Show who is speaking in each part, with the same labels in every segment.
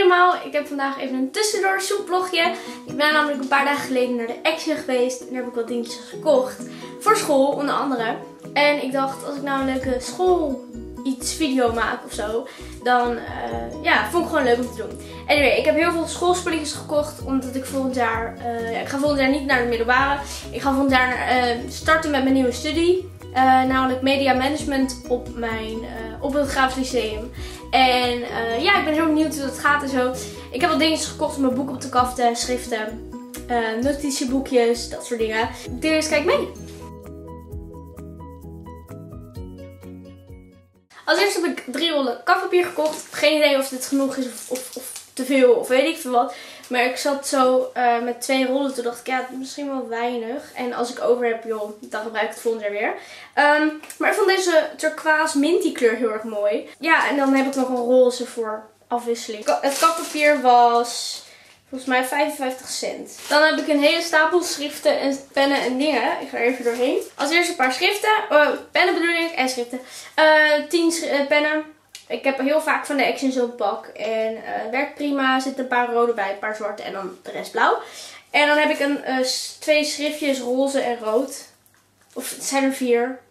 Speaker 1: allemaal, ik heb vandaag even een tussendoor soepvlogje. Ik ben namelijk een paar dagen geleden naar de Action geweest en daar heb ik wat dingetjes gekocht. Voor school onder andere. En ik dacht, als ik nou een leuke video maak of zo, dan vond ik gewoon leuk om te doen. Anyway, ik heb heel veel schoolspulletjes gekocht, omdat ik volgend jaar, ik ga volgend jaar niet naar de middelbare. Ik ga volgend jaar starten met mijn nieuwe studie. Namelijk media management op het Grafisch Lyceum. En ik ben heel benieuwd hoe dat gaat en zo. Ik heb wat dingetjes gekocht om mijn boek op te kaften, schriften, notitieboekjes, dat soort dingen. Dus kijk mee! Als eerste heb ik 3 rollen kafpapier gekocht. Geen idee of dit genoeg is of te veel of weet ik veel wat. Maar ik zat zo met 2 rollen. Toen dacht ik, ja, misschien wel weinig. En als ik over heb, joh, dan gebruik ik het volgend jaar weer. Maar ik vond deze turquoise minty kleur heel erg mooi. Ja, en dan heb ik nog een roze voor afwisseling. Het kafpapier was volgens mij 55 cent. Dan heb ik een hele stapel schriften en pennen en dingen. Ik ga er even doorheen. Als eerste een paar schriften. Pennen bedoel ik en schriften. 10 pennen. Ik heb heel vaak van de Action zo'n pak. En werkt prima. Er zitten een paar rode bij, een paar zwarte en dan de rest blauw. En dan heb ik 2 schriftjes roze en rood. Of het zijn er 4.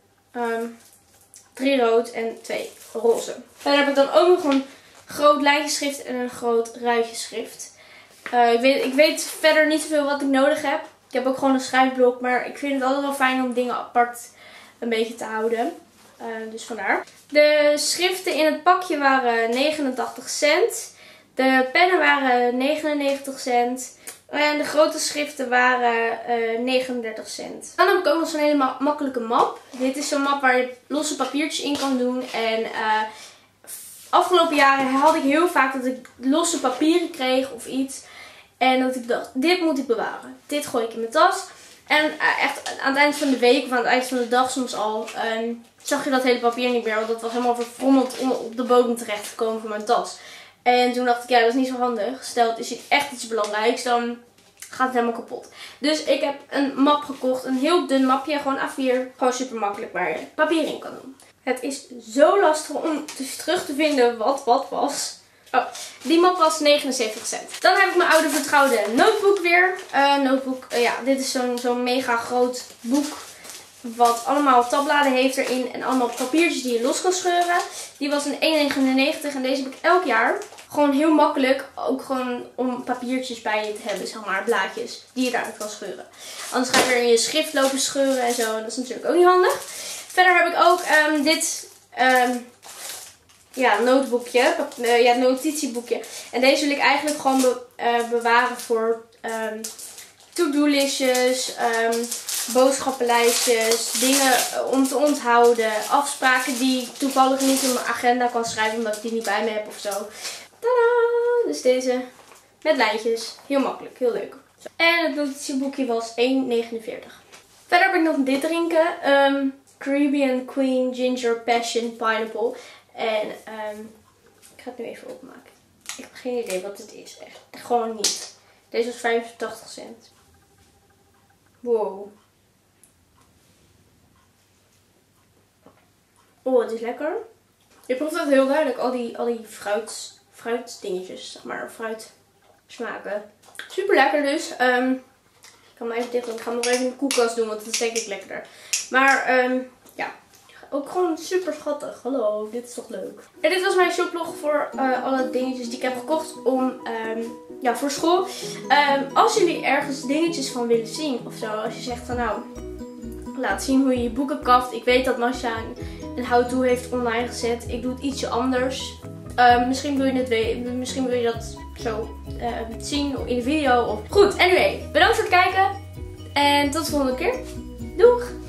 Speaker 1: 3 rood en 2 roze. Verder heb ik dan ook nog een groot lijntjeschrift en een groot ruitjeschrift. Ik weet verder niet zoveel wat ik nodig heb. Ik heb ook gewoon een schrijfblok. Maar ik vind het altijd wel fijn om dingen apart een beetje te houden. Dus vandaar. De schriften in het pakje waren 89 cent. De pennen waren 99 cent. En de grote schriften waren 39 cent. Dan heb ik ook nog zo'n hele makkelijke map. Dit is zo'n map waar je losse papiertjes in kan doen. En afgelopen jaren had ik heel vaak dat ik losse papieren kreeg of iets. En dat ik dacht, dit moet ik bewaren. Dit gooi ik in mijn tas. En echt aan het eind van de week of aan het eind van de dag soms al zag je dat hele papier niet meer. Want dat was helemaal verfrommeld op de bodem terechtgekomen van mijn tas. En toen dacht ik, ja, dat is niet zo handig. Stel, het is echt iets belangrijks, dan gaat het helemaal kapot. Dus ik heb een map gekocht. Een heel dun mapje, gewoon A4. Gewoon super makkelijk waar je papier in kan doen. Het is zo lastig om terug te vinden wat was. Oh, die map was 79 cent. Dan heb ik mijn oude vertrouwde notebook weer. Dit is zo'n mega groot boek. Wat allemaal tabbladen heeft erin. En allemaal papiertjes die je los kan scheuren. Die was een 1,99 en deze heb ik elk jaar. Gewoon heel makkelijk. Ook gewoon om papiertjes bij je te hebben. Zeg maar blaadjes die je daaruit kan scheuren. Anders ga je weer in je schrift lopen scheuren en zo. Dat is natuurlijk ook niet handig. Verder heb ik ook dit notebookje. Notitieboekje. En deze wil ik eigenlijk gewoon bewaren voor to-do-listjes, boodschappenlijstjes, dingen om te onthouden, afspraken die ik toevallig niet in mijn agenda kan schrijven omdat ik die niet bij me heb of zo. Tadaa! Dus deze met lijntjes. Heel makkelijk, heel leuk. Zo. En het notitieboekje was 1,49. Verder heb ik nog dit drinken. Caribbean Queen Ginger Passion Pineapple. En ik ga het nu even opmaken. Ik heb geen idee wat het is. Echt gewoon niet. Deze was 85 cent. Wow. Oh, het is lekker. Je proeft echt heel duidelijk al die fruitdingetjes, zeg maar. Fruitsmaken. Super lekker dus. Ik kan hem even dicht doen. Ik ga hem nog even in de koelkast doen, want dat is denk ik lekkerder. Maar ook gewoon super schattig. Hallo, dit is toch leuk. En dit was mijn shoplog voor alle dingetjes die ik heb gekocht voor school. Als jullie ergens dingetjes van willen zien of zo. Als je zegt van nou, laat zien hoe je je boeken kaft. Ik weet dat Masha een how-to heeft online gezet. Ik doe het ietsje anders. Misschien wil je dat zo zien in de video. Goed, anyway. Bedankt voor het kijken. En tot de volgende keer. Doeg!